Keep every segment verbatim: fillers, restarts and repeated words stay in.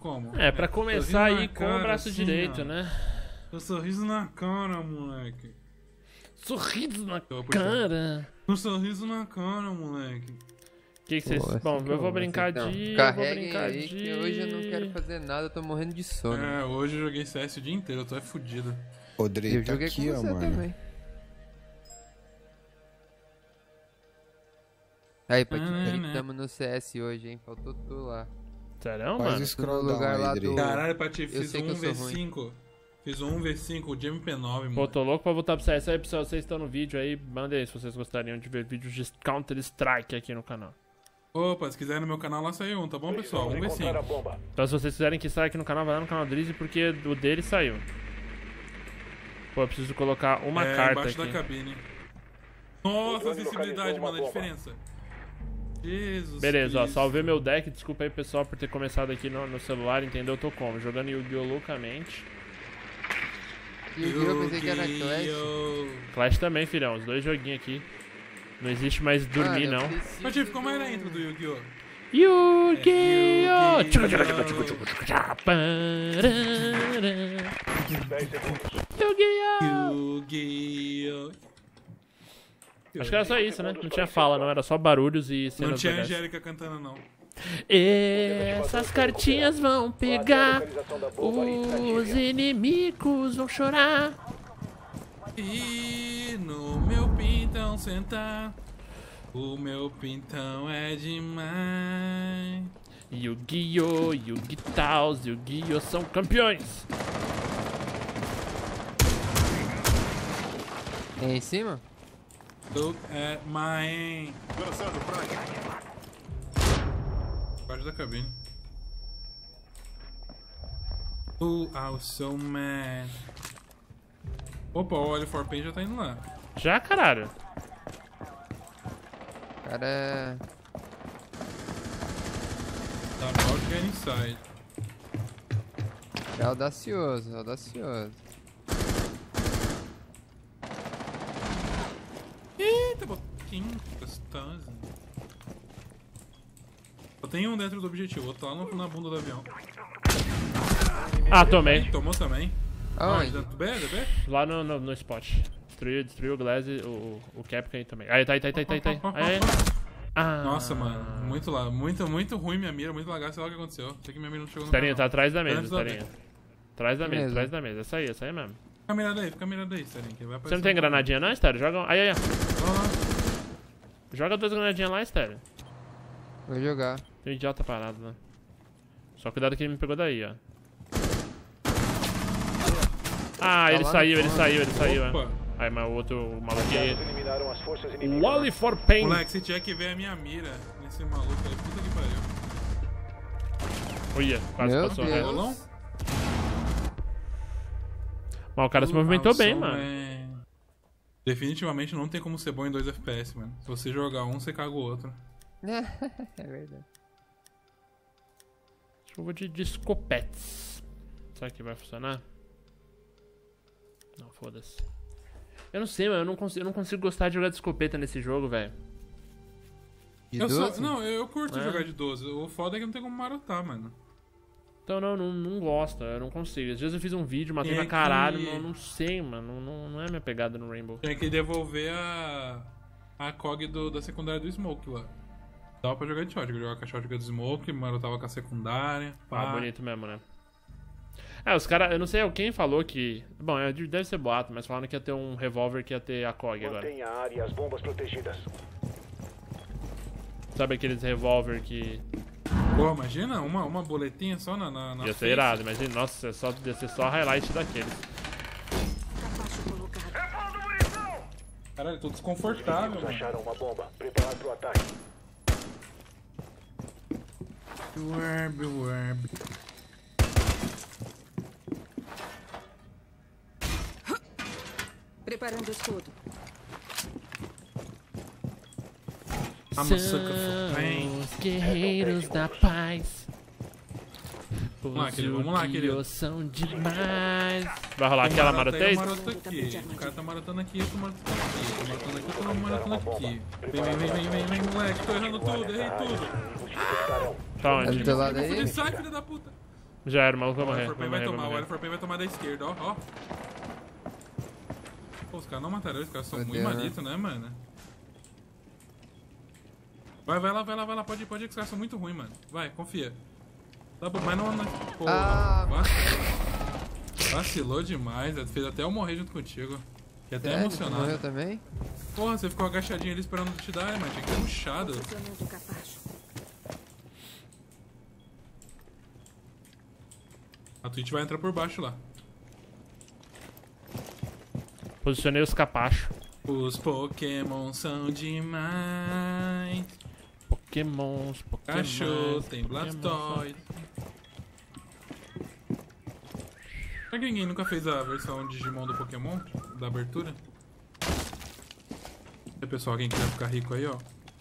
como? É, pra começar aí com o braço assim, direito, ó. né? Um sorriso na cara, moleque. Sorriso na Eu vou puxar. cara. Um sorriso na cara, moleque. Que que vocês... Pô, Bom, assim eu vou que brincar então. de... Eu vou Carreguem brincar aí de... que hoje eu não quero fazer nada, eu tô morrendo de sono. É, hoje eu joguei C S o dia inteiro, eu tô é fudido. O Dre eu tá joguei aqui, com ó, você mano. também. Aí, Pati Ah, Felipe, né? tamo no C S hoje, hein? Faltou tu lá. Sério, Faz mano? o scroll No lugar down lá aí, Dre. do- Caralho, Pati, Eu fiz sei que um eu sou v ruim. cinco. Fiz um v cinco de M P nove, Pô, mano. tô louco pra voltar pro C S. Aí, pessoal, vocês estão no vídeo aí, mandem aí se vocês gostariam de ver vídeos de Counter-Strike aqui no canal. Opa, se quiser no meu canal lá saiu um, tá bom, pessoal? Um v cinco. Então, se vocês quiserem que saia aqui no canal, vai lá no canal do Drizzy, porque o dele saiu. Pô, eu preciso colocar uma é, carta embaixo aqui. da cabine. Nossa, a sensibilidade, mano, a diferença. Jesus Beleza, ó, Cristo. salvei meu deck. Desculpa aí, pessoal, por ter começado aqui no, no celular, entendeu? Eu tô como? Jogando Yu-Gi-Oh! Loucamente. E o eu pensei que era Clash. Yu-Gi-Oh! Clash também, filhão. Os dois joguinhos aqui. Não existe mais dormir, Mano, eu não. preciso Mas, tipo, como do- era a intro do Yu-Gi-Oh? Yu-Gi-Oh! É, Yu-Gi-Oh! Yu-Gi-Oh! Acho que era só isso, né? Não tinha fala, não. Era só barulhos e cenas Não tinha legais. Angélica cantando, não. Essas cartinhas vão pegar, os inimigos vão chorar. E no meu pintão sentar. O meu pintão é demais. Yu-Gi-Oh! Yu-Gi-Taus, Yu-Gi-Oh! São campeões. É em cima? Look at my... Parte da cabine. Oh, I was so mad. Opa, o Olho for Pain já tá indo lá. Já, caralho. Cara, Tá about to get inside. é audacioso, é audacioso. Eita, botinho gostoso. Só tem um dentro do objetivo, o outro tá lá no- na bunda do avião. Ah, tomei. Ih, tomou também. Aonde? Dentro do B, do B? Lá no, no, no spot. Destruiu, destruiu o Glass e o, o, o Capcom aí também. Aí, tá aí, tá aí, tá aí, tá aí, tá aí. Aí, aí. Ah. Nossa, mano, muito lá, muito, muito ruim minha mira, muito lagado, sei lá o que aconteceu. Sei que minha mira não chegou no Estarinha, tá canal. atrás da mesa, Antes da Estarinha. Atrás da mesa, Beleza. atrás da mesa. Essa aí, essa aí mesmo. Fica mirado aí, fica mirado aí, Sterling, que vai Você não tem granadinha não, Estéreo? Joga. Aí, aí, aí. Ó, Joga duas granadinhas lá, Estéreo. Vou jogar. Tem um idiota parado lá. Só cuidado que ele me pegou daí, ó. Ah, ele lá saiu, no ele fundo. saiu, ele saiu, é. opa. Aí, mas o outro, o maluco aí. Eliminaram as forças inimigas. Wally for Pain. Moleque, você tinha que ver a minha mira nesse maluco aí, puta que pariu. Olha, quase Meu passou, Deus. né? Rolão? Mas o cara se movimentou bem, mano. É... Definitivamente não tem como ser bom em dois F P S, mano. Se você jogar um, você caga o outro. É verdade. Acho que eu vou de, de escopetes. Será que vai funcionar? Não, foda-se. Eu não sei, mano. Eu não consigo, eu não consigo gostar de jogar de escopeta nesse jogo, velho. De Eu só, doze? não, eu curto É? jogar de doze. O foda é que não tem como marotar, mano. Então, não, não, não gosto. Eu não consigo. Às vezes eu fiz um vídeo, matei Tem pra caralho. que- Não, não sei, mano. Não, não é minha pegada no Rainbow. Tem que devolver a. a C O G do, da secundária do Smoke lá. Dava pra jogar de shotgun. Jogava com a shotgun do Smoke, marotava com a secundária. Ah, Pá. bonito mesmo, né? É, os caras, eu não sei quem falou que... Bom, é, deve ser boato, mas falaram que ia ter um revólver que ia ter a C O G agora. Mantenha a área e as bombas protegidas. Sabe aqueles revólver que Pô, imagina uma, uma boletinha só na. na, na ia face. ser irado, imagina, nossa, é só, ia ser só highlight daqueles. Caralho, tô desconfortável, Inimigos mano. acharam uma bomba. Preparado para o ataque. Werb, werb. Preparando o escudo. I'm a sucker for pain. São os guerreiros da paz. Vamos lá, Os querido, vamos lá, querido. Yu-Gi-Oh! São demais. Vai rolar aquela Marota aí, marotei? eu maroto aqui. O cara tá marotando aqui, eu tô marotando aqui. Tô marotando aqui, eu tô marotando aqui. Vem, vem, vem, vem, vem, vem, moleque. Tô errando tudo, errei tudo. Tá É do onde? teu lado Ele aí? sai, filho da puta. Já era, o maluco vai O morrer. Warforpen Vai vai morrer, vai tomar, o morrer. Warforpen vai tomar da esquerda, ó, ó. Pô, os caras não mataram, os caras são Fudeu, muito né? malitos, né, mano? Vai, vai lá, vai lá, vai lá, pode ir, pode ir, que os caras são muito ruins, mano. Vai, confia. Tá bom, mas não... não pô, Ah, vacilou. Vacilou demais, Zé. Fez até eu morrer junto contigo. Fiquei até Sério? emocionado. Morreu também? Porra, você ficou agachadinho ali esperando te dar, mano. Tinha que ter rushado. Posicionando o capacho. A Twitch vai entrar por baixo lá. Posicionei os capachos. Os Pokémon são demais. Pokémons, Pokémon. Cachorro, tem Blastoise. Será que ninguém nunca fez a versão Digimon do Pokémon? Da abertura? E pessoal, quem quiser ficar rico aí, ó.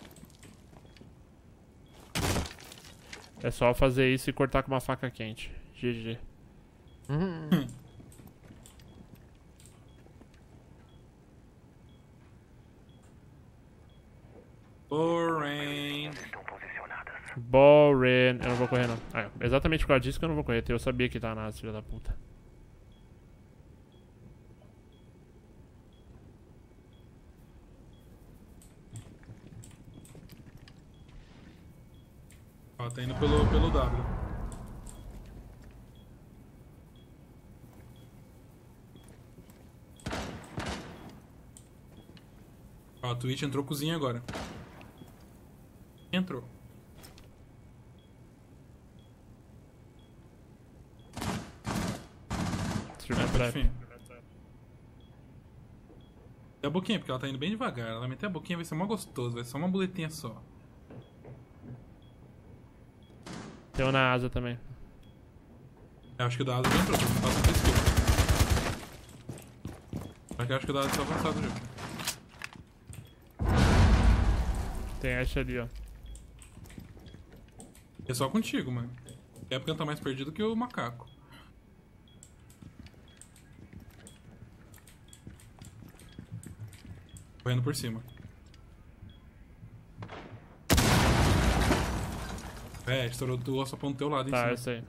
É só fazer isso e cortar com uma faca quente. G G. Uhum. Boring. Boring. Eu não vou correr, não. Ah, exatamente por causa disso que eu não vou correr. Eu sabia que tava na filha da puta. Ó, tá indo pelo, pelo W. Ó, a Twitch entrou cozinha agora. Entrou. Streamer Enfim. trap. É a boquinha, porque ela tá indo bem devagar. Ela meter a boquinha vai ser mó gostoso, vai ser só uma boletinha só. Tem um na asa também. Eu acho que o da asa já entrou, porque passa pra esquerda. Só que eu acho que o da asa tá avançado já. Tem essa ali, ó. É só contigo, mano. É porque eu tá mais perdido que o macaco. Correndo por cima. É, estourou o alçapão do teu lado Tá, em eu cima. sei.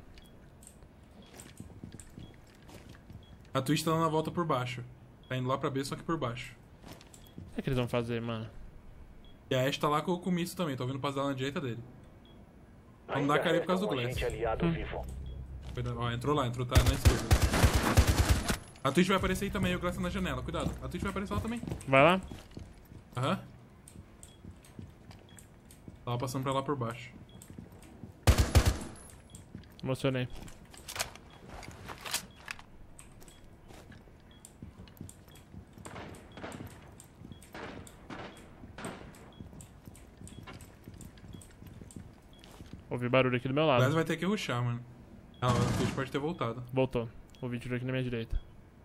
A Twitch tá dando a volta por baixo. Tá indo lá pra B, só que por baixo. O que, é que eles vão fazer, mano? E a Ashe tá lá com, com o Mitsu também, tô ouvindo passar na direita dele. Vamos dar Ainda carinho por causa do resta um Glass. agente aliado vivo. Cuidado. Ó, entrou lá, entrou, tá na esquerda. A Twitch vai aparecer aí também, o Glass tá na janela, cuidado. A Twitch vai aparecer lá também. Vai lá? Aham. Tava passando pra lá por baixo. Emocionei. Ouvi barulho aqui do meu O Glass lado. vai ter que rushar, mano. Ah, a Twitch pode ter voltado. Voltou. Ouvi tiro aqui na minha direita.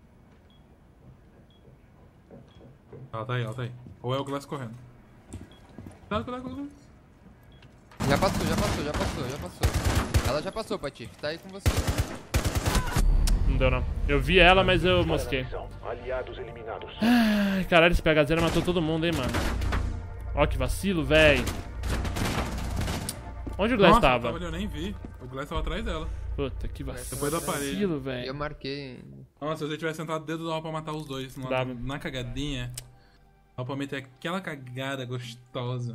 Ela tá aí, ela tá aí. Ou é o Glass correndo. Cuidado, cuidado, cuidado. Já passou, já passou, já passou, já passou. Ela já passou, Patife. Tá aí com você. Não deu, não. Eu vi ela, mas eu mosquei. Missão. Aliados eliminados. Ai, caralho, esse P H zero matou todo mundo, hein, mano. Ó, que vacilo, véi. Onde o Glass Nossa, tava? eu, tava ali, eu nem vi. O Glass tava atrás dela. Puta, que vacilo. Depois da parede. Vacilo, Eu velho. marquei. Nossa, se você tivesse sentado o dedo dava pra matar os dois. Na, Dava. na cagadinha. Dava pra meter aquela cagada gostosa.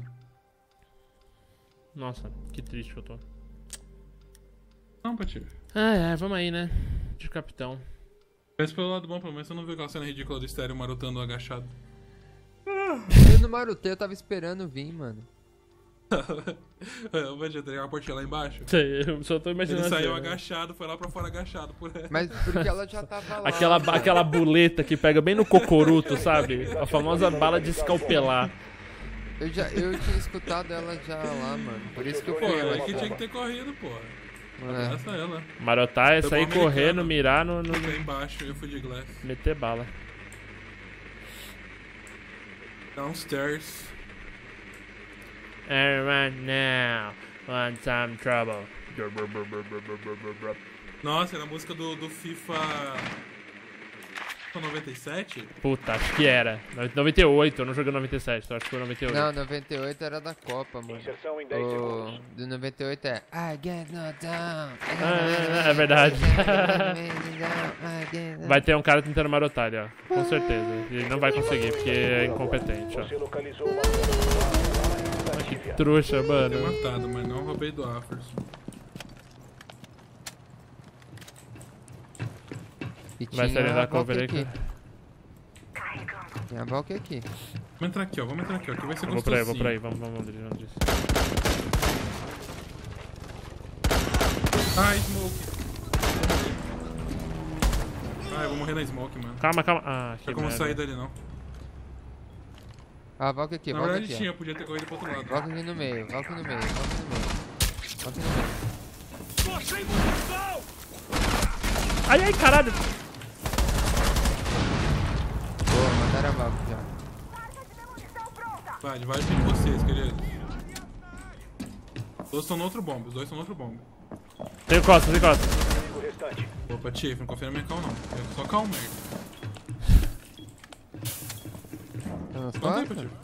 Nossa, que triste que eu tô. Não, Pati. Ai, ai, vamos aí, né? De capitão. Mas pelo lado bom, pelo menos você não viu aquela cena ridícula do estéreo marotando agachado. Eu no Marutê, eu tava esperando vir, mano. O Vegeta tem uma portinha lá embaixo. Sei, eu só tô Ele imaginando. saiu assim, né? agachado, foi lá pra fora agachado. Por... Mas porque ela já tava lá. Aquela, aquela buleta que pega bem no cocoruto, sabe? A famosa bala de escalpelar. Eu, já, eu tinha escutado ela já lá, mano. Por isso que eu Pô, fui. é Mas... que tinha que ter corrido, porra. É. Essa é ela. Marotar é Foi sair bom americano. correndo, mirar no, no. Fiquei embaixo, eu fui de Glass. Meter bala. Downstairs. And right now, want some trouble. Nossa, era a música do, do FIFA. Copa noventa e sete? Puta, acho que era. noventa e oito, eu não joguei noventa e sete, então acho que foi noventa e oito. Não, noventa e oito era da Copa, mano. Inserção em dez O segundos. do noventa e oito é I get no down. Ah, é verdade. Vai ter um cara tentando marotar ali, ó. Com certeza. E ele não vai conseguir, porque é incompetente, ó. Você localizou uma bomba. Que trouxa, Ter mano. matado, mas não roubei do Afers. E Vai tinha sair a da Valk cover aí, aqui. cara. Tem a Valk aqui. Vamos entrar aqui, ó. Vamos entrar aqui, ó. Aqui vai ser Eu vou por aí, vou gostosinho. por aí. Vamos, vamos, vamos, vamos. Ah, smoke. Ah, eu vou morrer na smoke, mano. Calma, calma. Ah, que Não tem como merda. sair dali, não. A Valk aqui, Na Valk verdade aqui. tinha, podia ter corrido pro outro lado. Valk aqui no meio, Valk no meio, Valk no meio. Valk no meio. Ai, ai, caralho. Boa, mataram a Valk já. Vai, vai de vocês, queridos. Os dois estão no outro bomb, os dois estão no outro bomb. Tem costa, tem costa. O restante. Opa, Chief, não confia na minha cal, não. É só calma aí. Tá nas Quanto tempo, costas? Chief?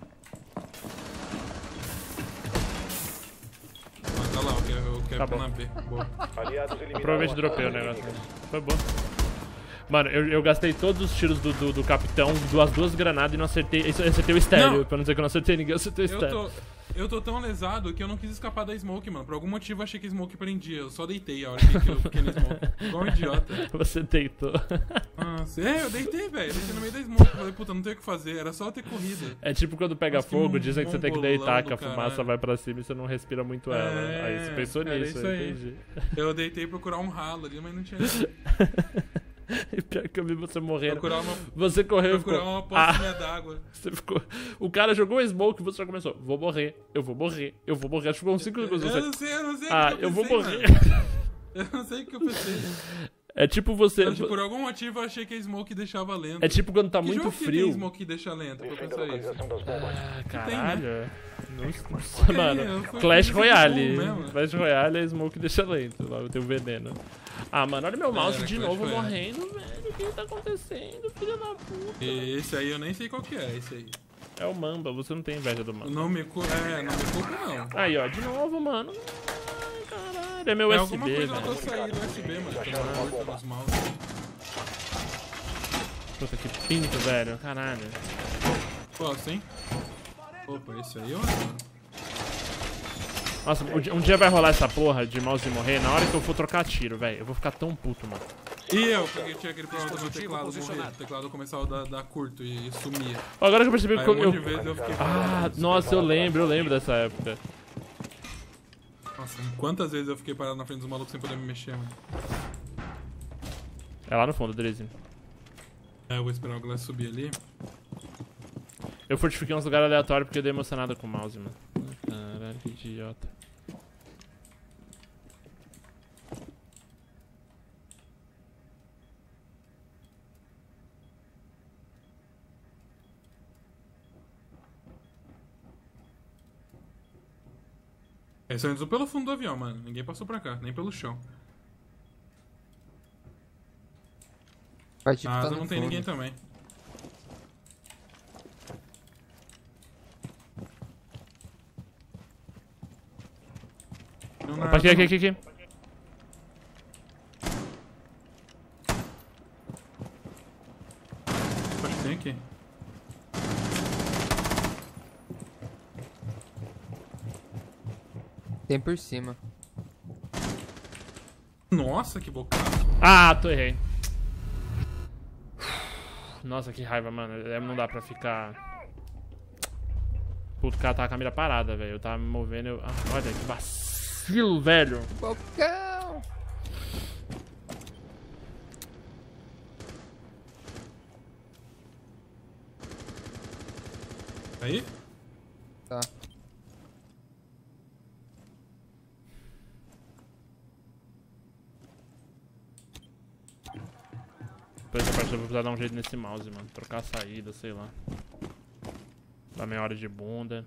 Ah, tá lá, eu quero, eu quero Tá pôr bom. na B. Boa. Aliados eliminaram. Provavelmente a dropei o força negócio. inimiga. Foi bom. Mano, eu, eu gastei todos os tiros do, do, do capitão, duas, duas granadas e não acertei. Eu acertei o estéreo. Não. Pra não dizer que eu não acertei ninguém, eu acertei o Eu estéreo. tô, eu tô tão lesado que eu não quis escapar da smoke, mano. Por algum motivo eu achei que a smoke prendia. Eu só deitei a hora que eu fiquei na smoke. Igual um idiota. Você deitou. Nossa, é, eu deitei, velho. Deitei no meio da smoke. Falei, puta, não tem o que fazer. Era só eu ter corrida. É tipo quando pega Nossa, que fogo, mon- dizem que você tem que mongolão deitar, do que a fumaça caralho. vai pra cima e você não respira muito ela. É, Aí você pensou era nisso, isso eu aí. entendi. Eu deitei procurar um ralo ali, mas não tinha nada. E pior que eu vi você morrendo. Procurar uma, Você correu e procurar ficou. uma Ah, pocinha d'água. você ficou. O cara jogou o smoke e você já começou. Vou morrer, eu vou morrer, eu vou morrer. Acho que ficou uns cinco Eu segundos. Você... não sei, eu não sei o Ah, que eu vou pensei, morrer. mano. Eu não sei o que eu pensei. É tipo você. Eu, tipo, por algum motivo eu achei que a smoke deixava lento. É tipo quando tá Que muito jogo que frio. tem smoke deixa lento? Pra eu Defenda a pensar isso. localização das bombas. Ah, tem, caralho. Não, não sei, Tem, mano. eu fui- Clash fui Royale. bom mesmo. Clash Royale é smoke deixa lento. Lá eu tenho veneno. Ah, mano, olha meu mouse Era de Clash novo Royale. morrendo, velho. O que tá acontecendo, filho da puta? E esse aí eu nem sei qual que é, esse aí. É o Mamba, você não tem inveja do Mamba. Não me culpa, é, não me culpa não. Aí, ó, de novo, mano. Ai, caralho, é meu É U S alguma B, coisa velho. que eu saí do U S B, mano. Tô na curta nos mouse. Puta que pinto, velho. Caralho. Posso, hein? Opa, esse aí, ó. Nossa, um dia- um dia vai rolar essa porra de mouse morrer na hora que eu for trocar tiro, velho. Eu vou ficar tão puto, mano. E eu, porque tinha aquele problema do meu teclado morrer. O teclado começava a dar, dar curto e, e sumia. Agora que eu percebi Aí que um eu... monte de eu... vezes eu fiquei... Ah, nossa, eu lembro, eu lembro dessa época. Nossa, quantas vezes eu fiquei parado na frente dos malucos sem poder me mexer, mano. É lá no fundo, Drizzy. É, eu vou esperar o Glass subir ali. Eu fortifiquei uns lugares aleatórios porque eu dei emocionado com o mouse, mano. Caralho, que idiota. Eles só indo pelo fundo do avião, mano. Ninguém passou pra cá, nem pelo chão. Vai tipo, Ah, tá no não tem fundo. ninguém também. Não Opa, aqui, aqui, aqui, aqui. Acho que tem aqui. Tem por cima. Nossa, que bocado. Ah, tô errei. Nossa, que raiva, mano. É, não dá pra ficar... Puto, o cara tava com a mira parada, velho. Eu tava me movendo, eu... Ah, olha, que vacilo, velho. Bocão! Aí? Tá. Depois da partida eu vou precisar dar um jeito nesse mouse, mano. Trocar a saída, sei lá. Dar meia hora de bunda.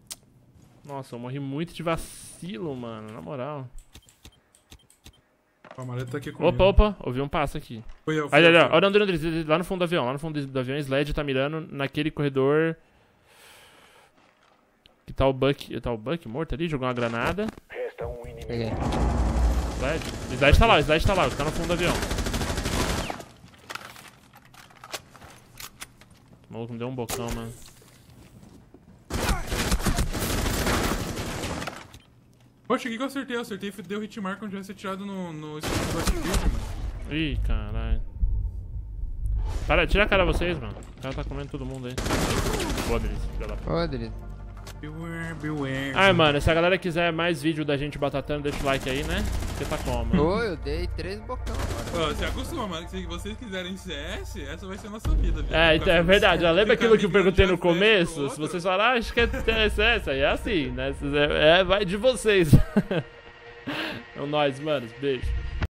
Nossa, eu morri muito de vacilo, mano. Na moral. O amarelo tá aqui comigo. Opa, opa, ouvi um passo aqui. Foi eu, foi Olha, eu, olha, foi eu. olha o André Andrés, lá no fundo do avião, lá no fundo do avião, Sled tá mirando naquele corredor que tá o Buck, tá o Buck morto ali, jogou uma granada. Resta um inimigo. Peguei. Sled, Sled tá lá, o Sled tá lá, tá no fundo do avião. O maluco me deu um bocão, mano. Poxa, o que que eu acertei? Eu acertei e deu hitmark onde eu ia ser tirado no, no escudo do Battlefield, mano. Ih, caralho. Para, tira a cara vocês, mano. O cara tá comendo todo mundo aí. Foda-se, filha da puta. Ô, Adri. Beware, beware. Ai, mano, se a galera quiser mais vídeo da gente batatando, deixa o like aí, né? Porque tá como? Ô, eu dei três bocão agora. Ó, se acostuma, mano, que se vocês quiserem C S, essa vai ser a nossa vida, viu? É, então, é verdade. Já lembra Ficar aquilo que eu migrando perguntei de no um C S pro começo? outro. Se vocês falaram, ah, acho que é T S S, aí é assim, né? É, vai de vocês. É nóis, mano. Beijo.